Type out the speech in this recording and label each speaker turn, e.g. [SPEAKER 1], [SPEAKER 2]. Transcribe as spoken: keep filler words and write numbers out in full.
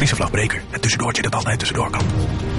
[SPEAKER 1] Friese vlagbreker. Een tussendoortje dat altijd tussendoor kan.